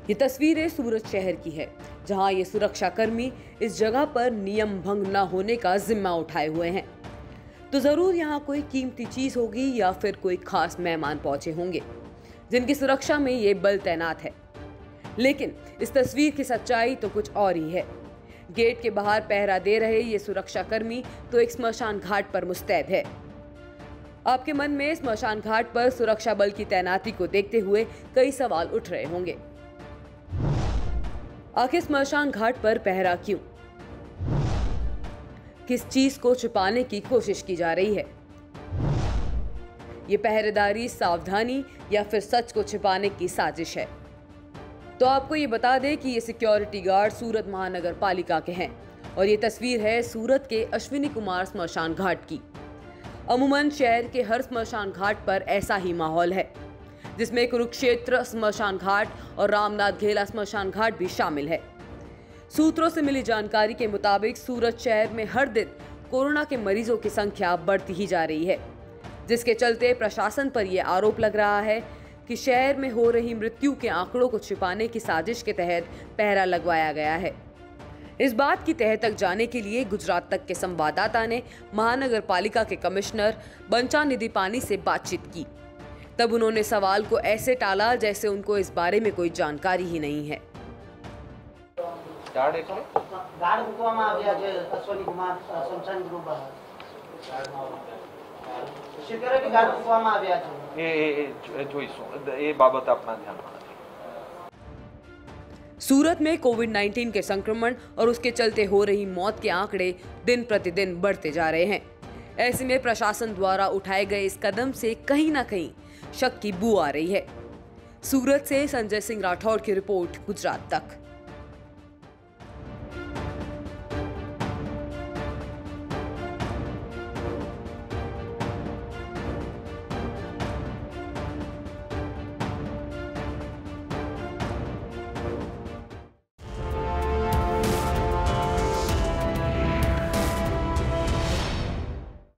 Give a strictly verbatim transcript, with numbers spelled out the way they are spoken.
ये तस्वीरें सूरत शहर की है, जहां ये सुरक्षा कर्मी इस जगह पर नियम भंग न होने का जिम्मा उठाए हुए हैं। तो जरूर यहाँ कोई कीमती चीज होगी या फिर कोई खास मेहमान पहुंचे होंगे जिनकी सुरक्षा में ये बल तैनात है। लेकिन इस तस्वीर की सच्चाई तो कुछ और ही है। गेट के बाहर पहरा दे रहे ये सुरक्षा कर्मी तो एक स्मशान घाट पर मुस्तैद है। आपके मन में स्मशान घाट पर सुरक्षा बल की तैनाती को देखते हुए कई सवाल उठ रहे होंगे। आखिर स्मशान घाट पर पहरा क्यों? किस चीज को छुपाने की कोशिश की जा रही है? ये पहरेदारी सावधानी या फिर सच को छिपाने की साजिश है? तो आपको ये बता दें कि ये सिक्योरिटी गार्ड सूरत महानगर पालिका के हैं और ये तस्वीर है सूरत के अश्विनी कुमार स्मशान घाट की। अमूमन शहर के हर स्मशान घाट पर ऐसा ही माहौल है, जिसमें कुरुक्षेत्र स्मशान घाट और रामनाथ घेला स्मशान घाट भी शामिल है। सूत्रों से मिली जानकारी के मुताबिक सूरत शहर में हर दिन कोरोना के मरीजों की संख्या बढ़ती ही जा रही है, जिसके चलते प्रशासन पर यह आरोप लग रहा है कि शहर में हो रही मृत्यु के आंकड़ों को छिपाने की साजिश के तहत पहरा लगवाया गया है। इस बात की तह तक जाने के लिए गुजरात तक के संवाददाता ने महानगर पालिका के कमिश्नर बंचानिधि पानी से बातचीत की। तब उन्होंने सवाल को ऐसे टाला जैसे उनको इस बारे में कोई जानकारी ही नहीं है। सूरत में कोविड नाइन्टीन के संक्रमण और उसके चलते हो रही मौत के आंकड़े दिन प्रतिदिन बढ़ते जा रहे हैं। ऐसे में प्रशासन द्वारा उठाए गए इस कदम से कहीं ना कहीं शक की बू आ रही है। सूरत से संजय सिंह राठौड़ की रिपोर्ट, गुजरात तक।